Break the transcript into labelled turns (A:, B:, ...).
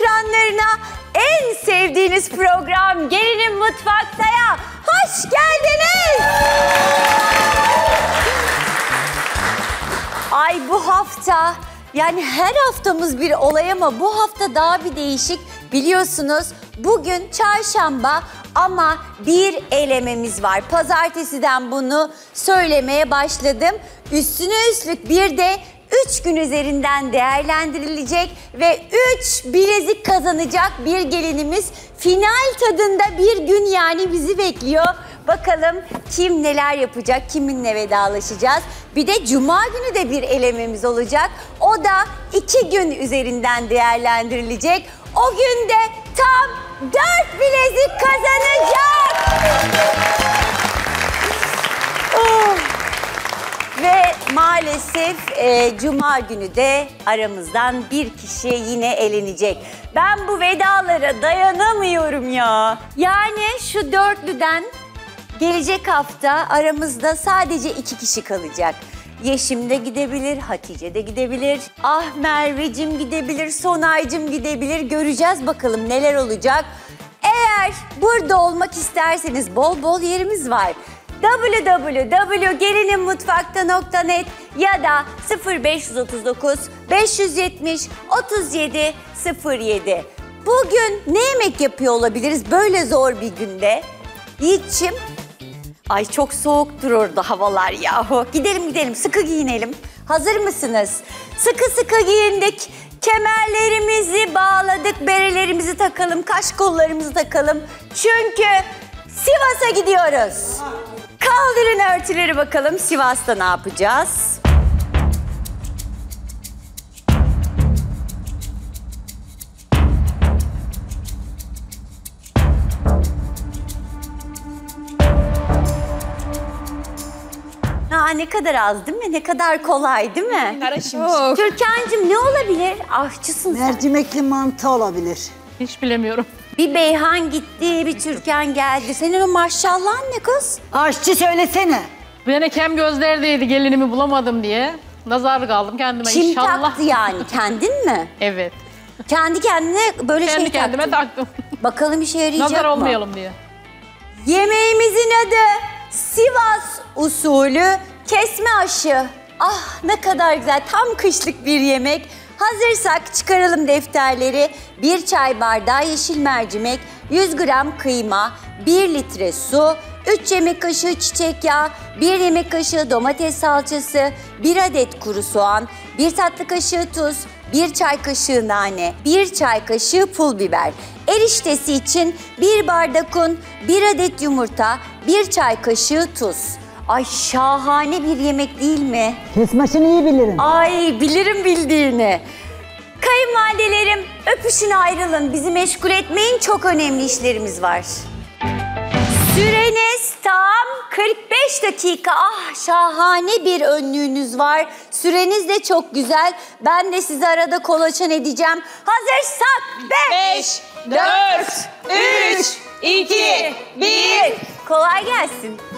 A: ekranlarına en sevdiğiniz program Gelinin Mutfakta'ya hoş geldiniz. Ay bu hafta, yani her haftamız bir olay ama bu hafta daha bir değişik. Biliyorsunuz bugün çarşamba ama bir elememiz var. Pazartesiden bunu söylemeye başladım. Üstüne üstlük bir de 3 gün üzerinden değerlendirilecek ve 3 bilezik kazanacak bir gelinimiz final tadında bir gün yani bizi bekliyor. Bakalım kim neler yapacak, kiminle vedalaşacağız. Bir de cuma günü de bir elememiz olacak. O da 2 gün üzerinden değerlendirilecek. O gün de tam 4 bilezik kazanacak. Ve maalesef cuma günü de aramızdan bir kişi yine elenecek. Ben bu vedalara dayanamıyorum ya. Yani şu dörtlüden gelecek hafta aramızda sadece 2 kişi kalacak. Yeşim de gidebilir, Hatice de gidebilir, Merveciğim gidebilir, Sonaycığım gidebilir. Göreceğiz bakalım neler olacak. Eğer burada olmak isterseniz bol bol yerimiz var. www.gelinimutfakta.net ya da 0539 570 37 07. Bugün ne yemek yapıyor olabiliriz böyle zor bir günde? Yiğit'ciğim, ay çok soğuktur orada havalar yahu. Gidelim sıkı giyinelim. Hazır mısınız? Sıkı giyindik. Kemerlerimizi bağladık, berelerimizi takalım, kaş kollarımızı takalım. Çünkü Sivas'a gidiyoruz. Kaldırın örtüleri bakalım Sivas'ta ne yapacağız? Ne kadar az değil mi? Ne kadar kolay değil mi? Türkan'cığım ne olabilir? Aşçısın sen.
B: Mercimekli mantı olabilir.
C: Hiç bilemiyorum.
A: Bir Beyhan gitti, bir Türkan geldi. Senin o maşallahın ne kız?
B: Aşçı söylesene.
C: Beni kem gözlerdeydi gelinimi bulamadım diye. Nazarlık aldım kendime
A: Kim
C: inşallah.
A: taktı yani? Kendin mi?
C: Evet.
A: Kendi kendine böyle
C: Kendi kendime taktım.
A: Bakalım işe yarayacak
C: Nazar
A: mı?
C: olmayalım diye.
A: Yemeğimizin adı Sivas usulü kesme aşı. Ah ne kadar güzel, tam kışlık bir yemek. Hazırsak çıkaralım defterleri. 1 çay bardağı yeşil mercimek, 100 gram kıyma, 1 litre su, 3 yemek kaşığı çiçek yağı, 1 yemek kaşığı domates salçası, 1 adet kuru soğan, 1 tatlı kaşığı tuz, 1 çay kaşığı nane, 1 çay kaşığı pul biber. Eriştesi için 1 bardak un, 1 adet yumurta, 1 çay kaşığı tuz. Ay şahane bir yemek değil mi?
B: Kesme aşını iyi bilirim.
A: Ay bilirim bildiğini. Kayınvalidelerim öpüşün ayrılın. Bizi meşgul etmeyin, çok önemli işlerimiz var. Süreniz tam 45 dakika. Ah şahane bir önlüğünüz var. Süreniz de çok güzel. Ben de sizi arada kolaçan edeceğim. Hazırsak 5, 4, 3, 2, 1. Kolay gelsin.